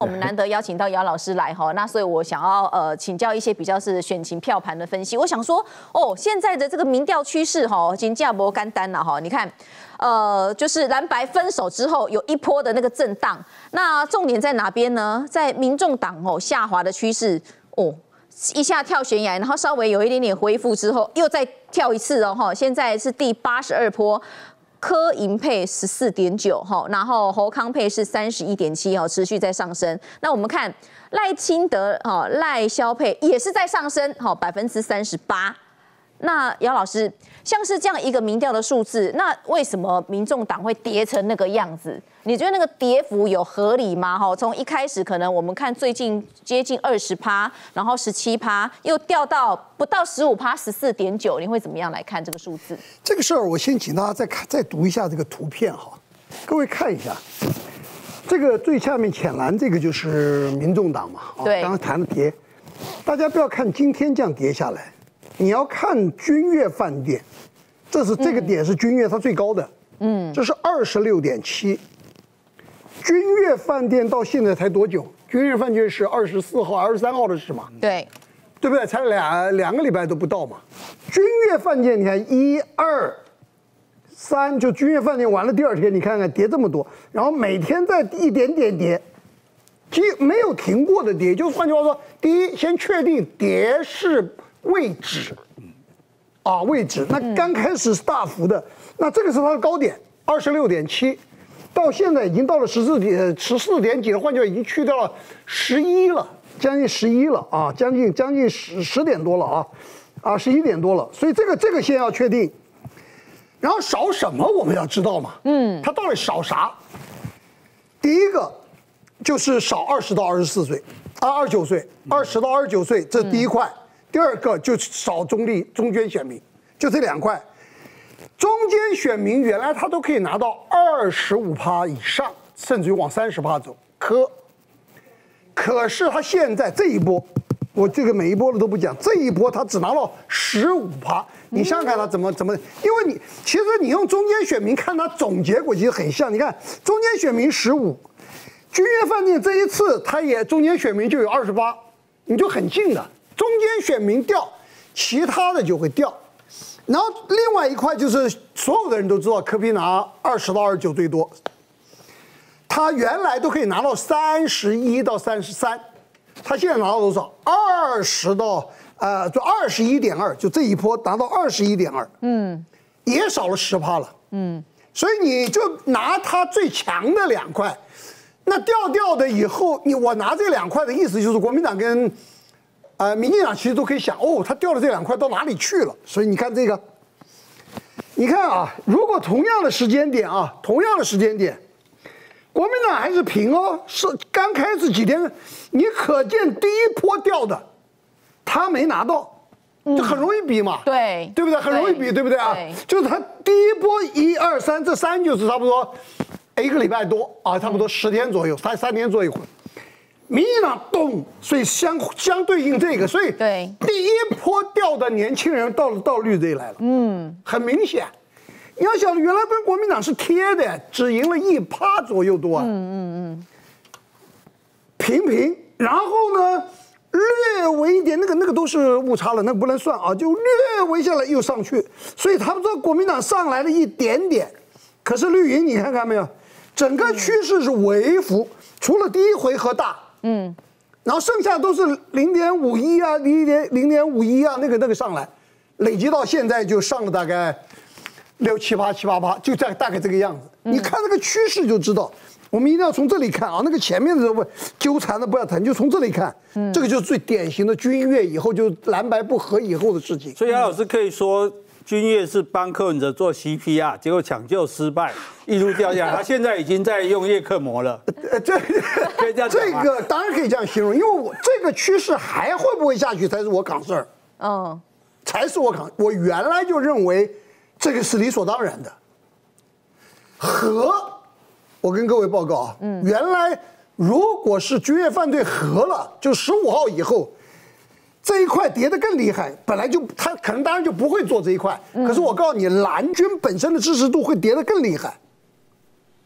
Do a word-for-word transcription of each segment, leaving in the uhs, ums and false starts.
我们难得邀请到姚老师来哈，那所以我想要呃请教一些比较是选情票盘的分析。我想说哦，现在的这个民调趋势哈，金价不干单了哈，你看。呃，就是蓝白分手之后有一波的那个震荡，那重点在哪边呢？在民众党哦下滑的趋势哦，一下跳悬崖，然后稍微有一点点恢复之后，又再跳一次哦哈，现在是第八十二波。柯银配十四点九哈，然后侯康配是三十一点七哈，持续在上升。那我们看赖清德哈赖萧配也是在上升哈，百分之三十八。那姚老师，像是这样一个民调的数字，那为什么民众党会跌成那个样子？你觉得那个跌幅有合理吗？哈，从一开始可能我们看最近接近二十趴，然后十七趴，又掉到不到十五趴，十四点九，你会怎么样来看这个数字？ 这个事儿我先请大家再看，再读一下这个图片哈，各位看一下，这个最下面浅蓝这个就是民众党嘛， 对， 刚刚谈的跌，大家不要看今天这样跌下来。你要看君悦饭店，这是这个点是君悦它最高的，嗯，这是二十六点七。君悦饭店到现在才多久？君悦饭店是二十四号、二十三号的事嘛？ 对， 对不对？才两两个礼拜都不到嘛。君悦饭店，你看一二三，就君悦饭店完了第二天，你看看跌这么多，然后每天在一点点跌，其实没有停过的跌。就是换句话说，第一，先确定跌势。位置，啊，位置，那刚开始是大幅的，那这个是它的高点，二十六点七，到现在已经到了十四点十四点几了，换句话已经去掉了十一了，将近十一了啊，将近将近十十点多了啊，啊十一点多了，所以这个这个先要确定，然后少什么我们要知道嘛，嗯，它到底少啥？第一个就是少二十到二十四岁，啊二十九岁，二十到二十九岁，这是第一块。嗯第二个就少中立中间选民，就这两块。中间选民原来他都可以拿到二十五趴以上，甚至于往三十趴走。可，可是他现在这一波，我这个每一波的都不讲，这一波他只拿到十五趴。你想想看他怎么怎么？因为你其实你用中间选民看他总结果其实很像。你看中间选民十五，君悦饭店这一次他也中间选民就有二十八，你就很近的。中间选民掉，其他的就会掉，然后另外一块就是所有的人都知道，柯 P 拿二十到二十九最多，他原来都可以拿到三十一到三十三，他现在拿到多少？二十到呃，就二十一点二，就这一波拿到二十一点二，嗯，也少了十趴了，嗯，所以你就拿他最强的两块，那掉掉的以后，你我拿这两块的意思就是国民党跟。呃，民进党其实都可以想，哦，他掉了这两块到哪里去了？所以你看这个，你看啊，如果同样的时间点啊，同样的时间点，国民党还是平哦，是刚开始几天，你可见第一波掉的，他没拿到，就很容易比嘛， 嗯、对， 对不对？很容易比，对不对啊？对就是他第一波一二三，这三就是差不多一个礼拜多啊，差不多十天左右，三三天做一回。民进党动，所以相相对应这个，所以对第一波掉的年轻人到了到绿这里来了，嗯，很明显。你要想，原来跟国民党是贴的，只赢了一趴左右多啊，嗯嗯嗯，平平，然后呢，略微一点，那个那个都是误差了，那个不能算啊，就略微下来又上去，所以他们说国民党上来了一点点，可是绿营你看看没有，整个趋势是微幅，除了第一回合大。嗯，然后剩下都是零点五一啊，零点零点五一啊，那个那个上来，累积到现在就上了大概六七八七八八，就在大概这个样子。嗯、你看那个趋势就知道，我们一定要从这里看啊，那个前面的不纠缠的不要谈，就从这里看。嗯，这个就是最典型的君悦以后就蓝白不合以后的事情。 所以姚老师可以说。君悦是帮柯文哲做 C P R， 结果抢救失败，一路掉下来。他现在已经在用叶克膜了。 呃，这可以这样讲吗？ 这个当然可以这样形容，因为我这个趋势还会不会下去才是我扛事儿。嗯，才是我扛。我原来就认为这个是理所当然的。和，我跟各位报告啊，嗯，原来如果是君悦饭队和了，就十五号以后。这一块跌得更厉害，本来就他可能当然就不会做这一块，嗯、可是我告诉你，蓝军本身的支持度会跌得更厉害，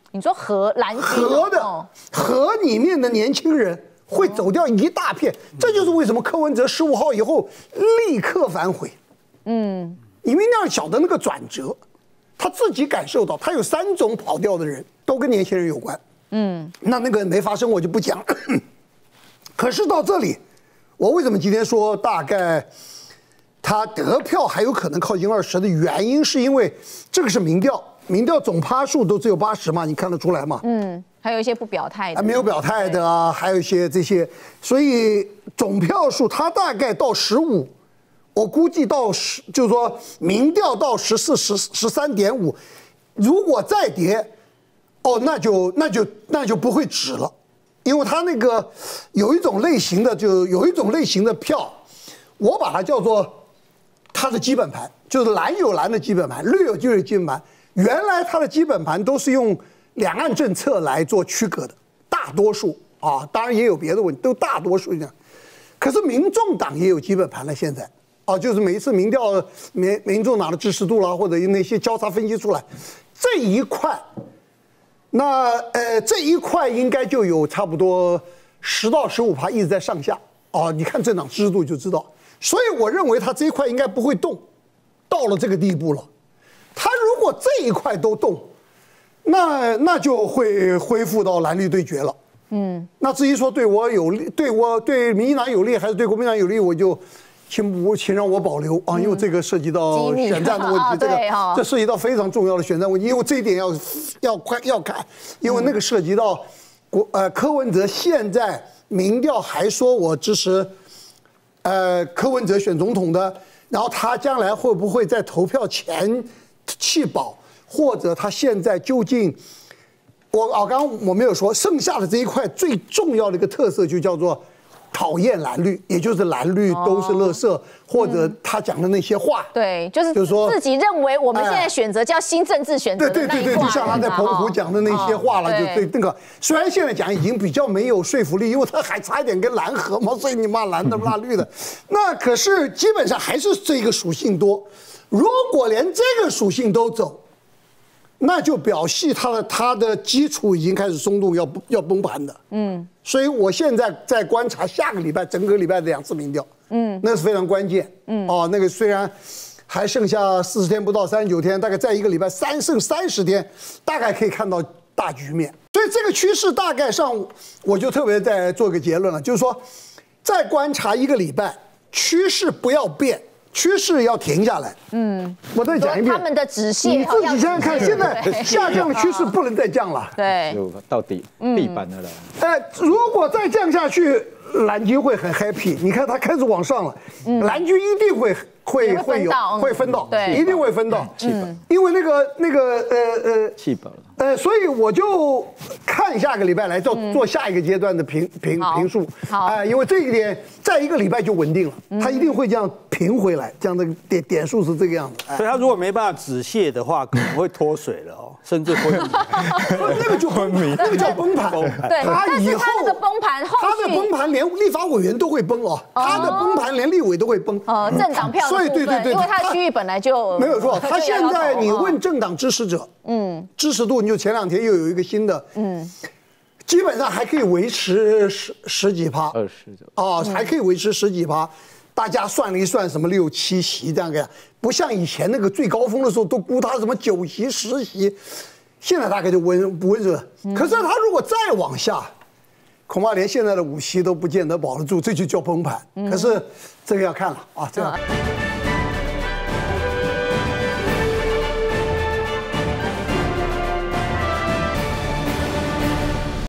你说和蓝军和的和里面的年轻人会走掉一大片，这就是为什么柯文哲十五号以后立刻反悔。嗯，你们一定要晓得那个转折，他自己感受到，他有三种跑掉的人都跟年轻人有关。嗯，那那个没发生我就不讲。可是到这里，我为什么今天说大概他得票还有可能靠近二十的原因，是因为这个是民调。民调总趴数都只有八十嘛，你看得出来吗？ 嗯，还有一些不表态的， 没有表态的啊，还有一些这些，所以总票数它大概到十五，我估计到十，就是说民调到十四、十十三点五，如果再跌，哦，那就那就那就不会止了，因为它那个有一种类型的，就有一种类型的票，我把它叫做它的基本盘，就是蓝有蓝的基本盘，绿有绿的基本盘。原来它的基本盘都是用两岸政策来做区隔的，大多数啊，当然也有别的问题，都大多数这样。可是民众党也有基本盘了，现在啊，就是每一次民调民民众党的支持度啦，或者那些交叉分析出来，这一块，那呃这一块应该就有差不多十到十五趴一直在上下啊，你看政党支持度就知道。所以我认为它这一块应该不会动，到了这个地步了。他如果这一块都动，那那就会恢复到蓝绿对决了。嗯，那至于说对我有利，对我对民进党有利还是对国民党有利，我就请不请让我保留啊，因为这个涉及到选战的问题，这个这涉及到非常重要的选战问题，因为这一点要要快要看，因为那个涉及到国呃柯文哲现在民调还说我支持呃柯文哲选总统的，然后他将来会不会在投票前弃保，或者他现在究竟，我啊，刚刚我没有说，剩下的这一块最重要的一个特色就叫做讨厌蓝绿，也就是蓝绿都是垃圾，哦、或者他讲的那些话， 对，就是就是说自己认为我们现在选择叫新政治选择的那一挂， 对对对对，就像他在澎湖讲的那些话了，哦、就对那个，虽然现在讲已经比较没有说服力，因为他还差一点跟蓝合嘛，所以你骂蓝的骂绿的，那可是基本上还是这个属性多。如果连这个属性都走，那就表示它的它的基础已经开始松动，要要崩盘的。嗯，所以我现在在观察下个礼拜整个礼拜的两次民调，嗯，那是非常关键。嗯，哦，那个虽然还剩下四十天不到三十九天，大概在一个礼拜三剩三十天，大概可以看到大局面。所以这个趋势大概上，我就特别再做个结论了，就是说，再观察一个礼拜，趋势不要变。趋势要停下来。嗯，我再讲一遍， 他们的止泻， 你自己想想看，现在下降的趋势不能再降了。 对， 就到底地板的了。 呃，如果再降下去，蓝军会很 happy。你看它开始往上了，蓝军一定会会会有会分到， 对， 一定会分到。因为那个那个呃呃气饱了。 呃，所以我就看下个礼拜来做做下一个阶段的评评评述。 好， 哎，因为这一点在一个礼拜就稳定了，它一定会这样平回来，这样的点点数是这个样子。 所以它如果没办法止泻的话，可能会脱水了哦，甚至昏迷。 那个就昏迷，那个叫崩盘。 对，但是它那个崩盘后它的崩盘连立法委员都会崩哦，它的崩盘连立委都会崩。 呃，政党票的部分， 所以对对对， 因为它的区域本来就没有错。它现在你问政党支持者，嗯，支持度。就前两天又有一个新的，嗯，基本上还可以维持十十几趴， 二十哦，还可以维持十几趴。大家算了一算，什么六七席这样个，不像以前那个最高峰的时候都估他什么九席十席，现在大概就温不温热。可是他如果再往下，恐怕连现在的五席都不见得保得住，这就叫崩盘。可是这个要看了啊，这样。